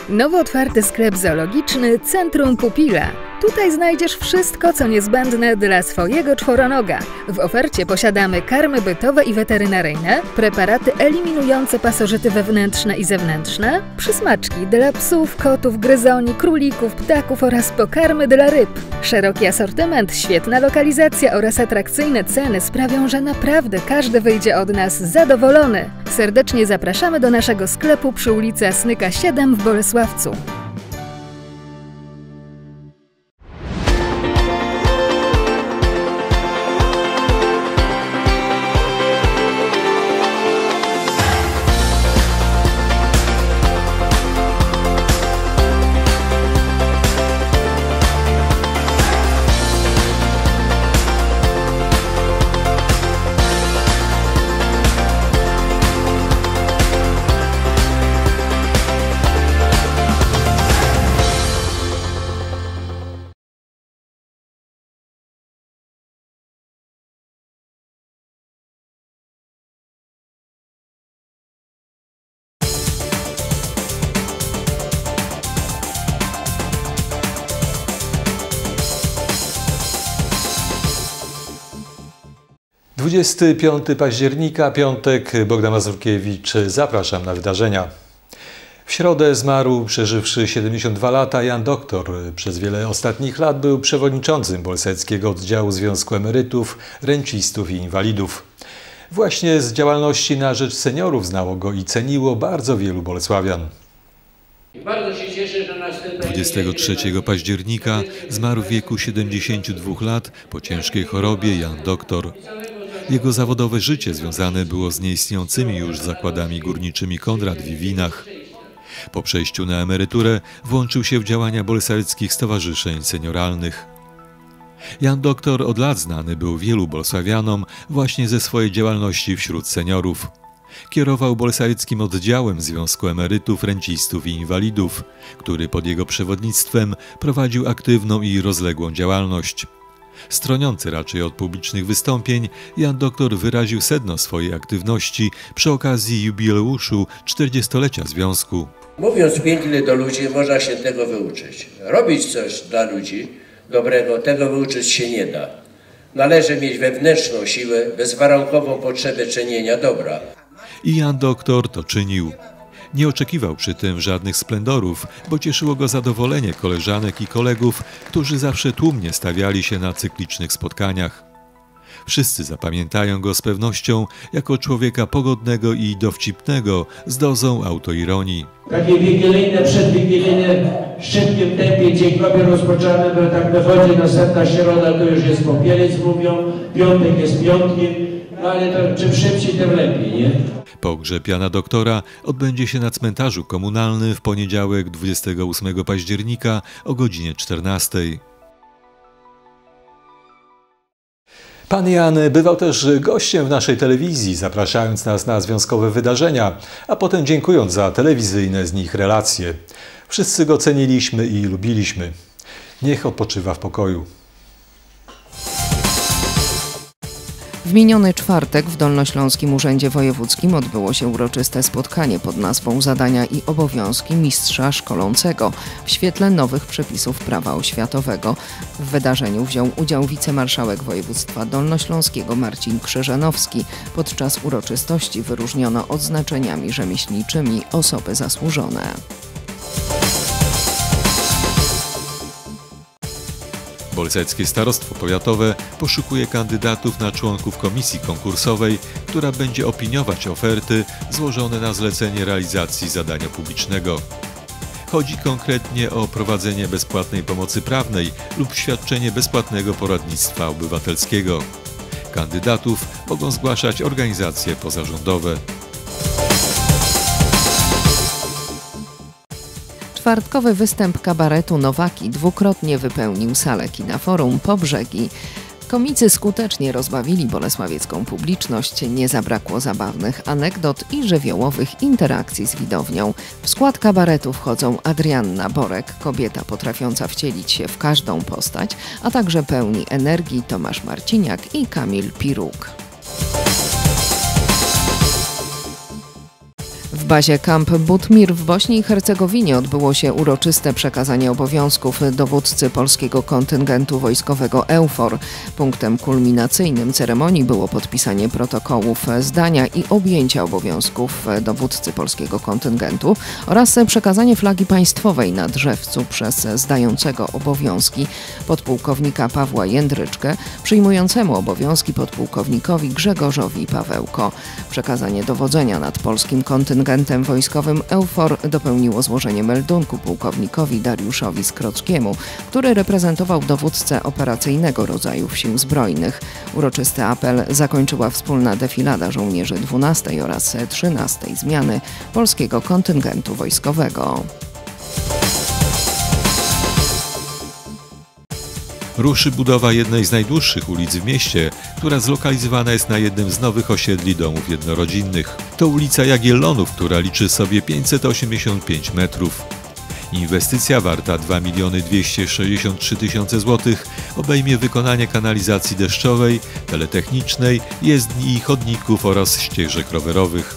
Nowo otwarty sklep zoologiczny Centrum Pupila. Tutaj znajdziesz wszystko, co niezbędne dla swojego czworonoga. W ofercie posiadamy karmy bytowe i weterynaryjne, preparaty eliminujące pasożyty wewnętrzne i zewnętrzne, przysmaczki dla psów, kotów, gryzoni, królików, ptaków oraz pokarmy dla ryb. Szeroki asortyment, świetna lokalizacja oraz atrakcyjne ceny sprawią, że naprawdę każdy wyjdzie od nas zadowolony. Serdecznie zapraszamy do naszego sklepu przy ulicy Asnyka 7 w Bolesławcu. Dwudziesty 25 października, piątek, Bogdan Mazurkiewicz. Zapraszam na wydarzenia. W środę zmarł, przeżywszy 72 lata, Jan Doktor. Przez wiele ostatnich lat był przewodniczącym bolesławskiego oddziału Związku Emerytów, Rencistów i Inwalidów. Właśnie z działalności na rzecz seniorów znało go i ceniło bardzo wielu bolesławian. 23 października zmarł w wieku 72 lat po ciężkiej chorobie Jan Doktor. Jego zawodowe życie związane było z nieistniejącymi już zakładami górniczymi Konrad w Iwinach. Po przejściu na emeryturę włączył się w działania bolesławieckich stowarzyszeń senioralnych. Jan Doktor od lat znany był wielu bolesławianom właśnie ze swojej działalności wśród seniorów. Kierował bolesławieckim oddziałem Związku Emerytów, Rencistów i Inwalidów, który pod jego przewodnictwem prowadził aktywną i rozległą działalność. Stroniący raczej od publicznych wystąpień, Jan Doktor wyraził sedno swojej aktywności przy okazji jubileuszu 40-lecia Związku. Mówiąc pięknie do ludzi, można się tego wyuczyć. Robić coś dla ludzi dobrego, tego wyuczyć się nie da. Należy mieć wewnętrzną siłę, bezwarunkową potrzebę czynienia dobra. I Jan Doktor to czynił. Nie oczekiwał przy tym żadnych splendorów, bo cieszyło go zadowolenie koleżanek i kolegów, którzy zawsze tłumnie stawiali się na cyklicznych spotkaniach. Wszyscy zapamiętają go z pewnością jako człowieka pogodnego i dowcipnego, z dozą autoironii. Takie wigilijne, przedwigilijne, w szybkim tempie dzień kopie rozpoczynamy, bo tak wychodzi następna środa, to już jest popielec, mówią, piątek jest piątkiem, no ale to czym szybciej, tym lepiej, nie? Pogrzeb Jana Doktora odbędzie się na cmentarzu komunalnym w poniedziałek 28 października o godzinie 14. Pan Jan bywał też gościem w naszej telewizji, zapraszając nas na związkowe wydarzenia, a potem dziękując za telewizyjne z nich relacje. Wszyscy go ceniliśmy i lubiliśmy. Niech odpoczywa w pokoju. W miniony czwartek w Dolnośląskim Urzędzie Wojewódzkim odbyło się uroczyste spotkanie pod nazwą Zadania i obowiązki mistrza szkolącego w świetle nowych przepisów prawa oświatowego. W wydarzeniu wziął udział wicemarszałek województwa dolnośląskiego Marcin Krzyżanowski. Podczas uroczystości wyróżniono odznaczeniami rzemieślniczymi osoby zasłużone. Bolesławskie Starostwo Powiatowe poszukuje kandydatów na członków komisji konkursowej, która będzie opiniować oferty złożone na zlecenie realizacji zadania publicznego. Chodzi konkretnie o prowadzenie bezpłatnej pomocy prawnej lub świadczenie bezpłatnego poradnictwa obywatelskiego. Kandydatów mogą zgłaszać organizacje pozarządowe. Czwartkowy występ kabaretu Nowaki dwukrotnie wypełnił salę Kina Forum po brzegi. Komicy skutecznie rozbawili bolesławiecką publiczność, nie zabrakło zabawnych anegdot i żywiołowych interakcji z widownią. W skład kabaretu wchodzą Adrianna Borek, kobieta potrafiąca wcielić się w każdą postać, a także pełni energii Tomasz Marciniak i Kamil Piruk. W bazie Camp Butmir w Bośni i Hercegowinie odbyło się uroczyste przekazanie obowiązków dowódcy polskiego kontyngentu wojskowego EUFOR. Punktem kulminacyjnym ceremonii było podpisanie protokołów zdania i objęcia obowiązków dowódcy polskiego kontyngentu oraz przekazanie flagi państwowej na Drzewcu przez zdającego obowiązki podpułkownika Pawła Jędryczkę, przyjmującemu obowiązki podpułkownikowi Grzegorzowi Pawełko. Przekazanie dowodzenia nad polskim kontyngentem wojskowym EUFOR dopełniło złożenie meldunku pułkownikowi Dariuszowi Skrockiemu, który reprezentował dowódcę operacyjnego rodzajów Sił Zbrojnych. Uroczysty apel zakończyła wspólna defilada żołnierzy 12 oraz 13 zmiany polskiego kontyngentu wojskowego. Ruszy budowa jednej z najdłuższych ulic w mieście, która zlokalizowana jest na jednym z nowych osiedli domów jednorodzinnych. To ulica Jagiellonów, która liczy sobie 585 metrów. Inwestycja warta 2 263 000 złotych obejmie wykonanie kanalizacji deszczowej, teletechnicznej, jezdni i chodników oraz ścieżek rowerowych.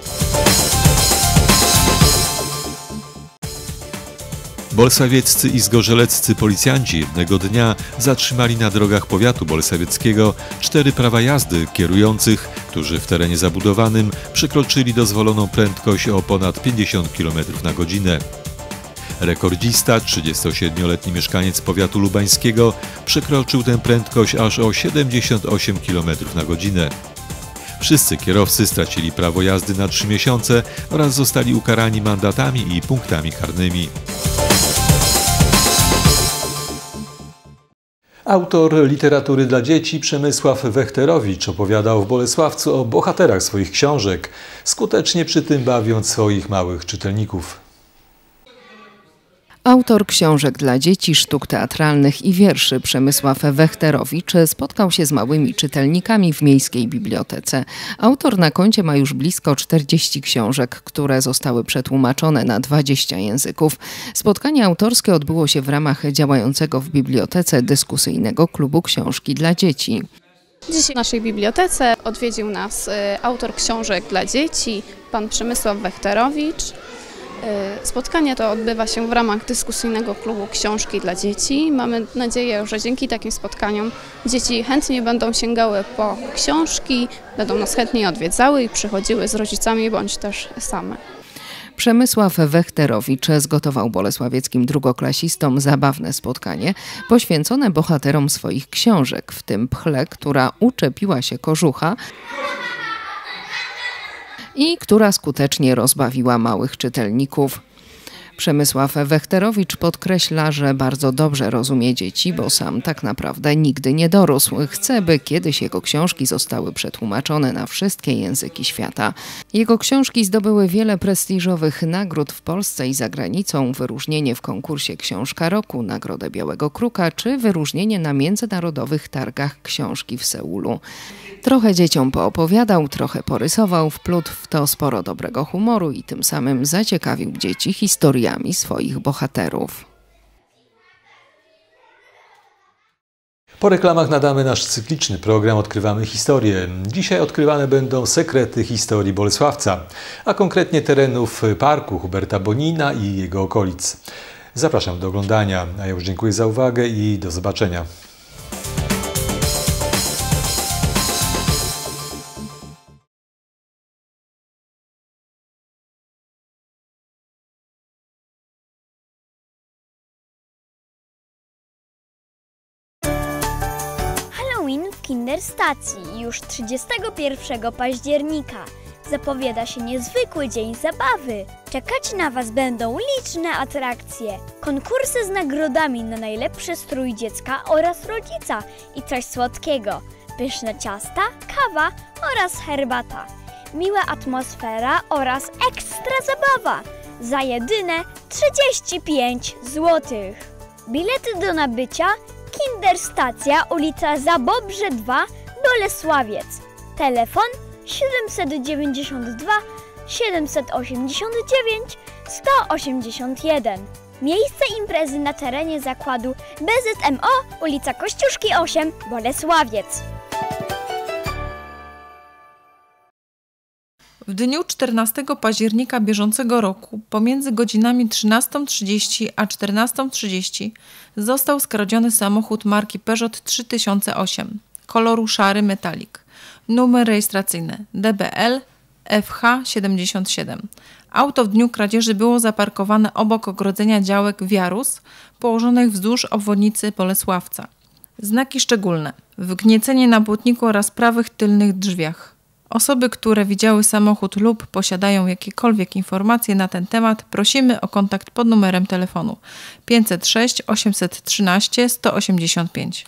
Bolsawieccy i zgorzeleccy policjanci jednego dnia zatrzymali na drogach powiatu bolsawieckiego 4 prawa jazdy kierujących, którzy w terenie zabudowanym przekroczyli dozwoloną prędkość o ponad 50 km na godzinę. Rekordzista, 37-letni mieszkaniec powiatu lubańskiego, przekroczył tę prędkość aż o 78 km na godzinę. Wszyscy kierowcy stracili prawo jazdy na 3 miesiące oraz zostali ukarani mandatami i punktami karnymi. Autor literatury dla dzieci Przemysław Wechterowicz opowiadał w Bolesławcu o bohaterach swoich książek, skutecznie przy tym bawiąc swoich małych czytelników. Autor książek dla dzieci, sztuk teatralnych i wierszy Przemysław Wechterowicz spotkał się z małymi czytelnikami w miejskiej bibliotece. Autor na koncie ma już blisko 40 książek, które zostały przetłumaczone na 20 języków. Spotkanie autorskie odbyło się w ramach działającego w bibliotece dyskusyjnego klubu książki dla dzieci. Dziś w naszej bibliotece odwiedził nas autor książek dla dzieci, pan Przemysław Wechterowicz. Spotkanie to odbywa się w ramach dyskusyjnego klubu książki dla dzieci. Mamy nadzieję, że dzięki takim spotkaniom dzieci chętnie będą sięgały po książki, będą nas chętniej odwiedzały i przychodziły z rodzicami bądź też same. Przemysław Wechterowicz zgotował bolesławieckim drugoklasistom zabawne spotkanie poświęcone bohaterom swoich książek, w tym Pchle, która uczepiła się kożucha i która skutecznie rozbawiła małych czytelników. Przemysław Wechterowicz podkreśla, że bardzo dobrze rozumie dzieci, bo sam tak naprawdę nigdy nie dorósł. Chce, by kiedyś jego książki zostały przetłumaczone na wszystkie języki świata. Jego książki zdobyły wiele prestiżowych nagród w Polsce i za granicą, wyróżnienie w konkursie Książka Roku, Nagrodę Białego Kruka czy wyróżnienie na międzynarodowych targach książki w Seulu. Trochę dzieciom poopowiadał, trochę porysował, wplótł w to sporo dobrego humoru i tym samym zaciekawił dzieci historiami swoich bohaterów. Po reklamach nadamy nasz cykliczny program Odkrywamy historię. Dzisiaj odkrywane będą sekrety historii Bolesławca, a konkretnie terenów parku Huberta Bonina i jego okolic. Zapraszam do oglądania, a ja już dziękuję za uwagę i do zobaczenia. W Kinderstacji już 31 października. Zapowiada się niezwykły dzień zabawy. Czekać na Was będą liczne atrakcje, konkursy z nagrodami na najlepszy strój dziecka oraz rodzica i coś słodkiego, pyszne ciasta, kawa oraz herbata, miła atmosfera oraz ekstra zabawa za jedyne 35 zł. Bilety do nabycia Kinderstacja, ulica Zabobrze 2, Bolesławiec. Telefon 792 789 181. Miejsce imprezy na terenie zakładu BZMO, ulica Kościuszki 8, Bolesławiec. W dniu 14 października bieżącego roku pomiędzy godzinami 13:30 a 14:30 został skradziony samochód marki Peugeot 3008, koloru szary metalik, numer rejestracyjny DBL FH77. Auto w dniu kradzieży było zaparkowane obok ogrodzenia działek Wiarus położonych wzdłuż obwodnicy Bolesławca. Znaki szczególne: wgniecenie na błotniku oraz prawych tylnych drzwiach. Osoby, które widziały samochód lub posiadają jakiekolwiek informacje na ten temat, prosimy o kontakt pod numerem telefonu 506 813 185.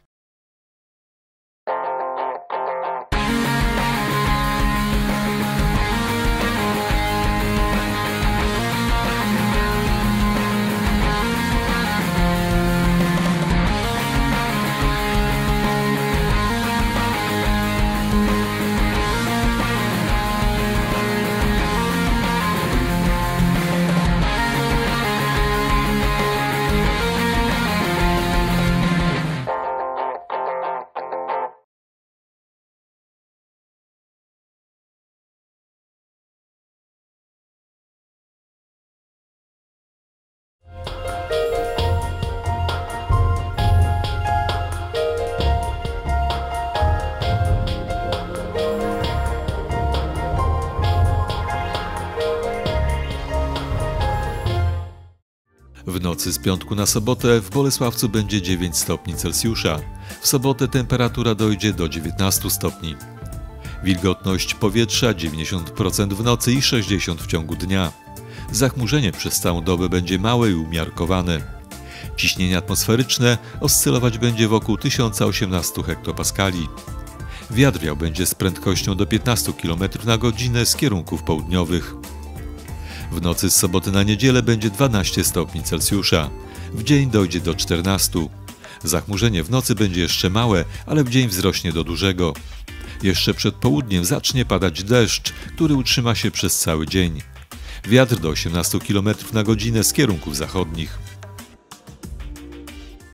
W nocy z piątku na sobotę w Bolesławcu będzie 9 stopni Celsjusza. W sobotę temperatura dojdzie do 19 stopni. Wilgotność powietrza 90% w nocy i 60% w ciągu dnia. Zachmurzenie przez całą dobę będzie małe i umiarkowane. Ciśnienie atmosferyczne oscylować będzie wokół 1018 hektopaskali. Wiatr wiał będzie z prędkością do 15 km na godzinę z kierunków południowych. W nocy z soboty na niedzielę będzie 12 stopni Celsjusza. W dzień dojdzie do 14. Zachmurzenie w nocy będzie jeszcze małe, ale w dzień wzrośnie do dużego. Jeszcze przed południem zacznie padać deszcz, który utrzyma się przez cały dzień. Wiatr do 18 km na godzinę z kierunków zachodnich.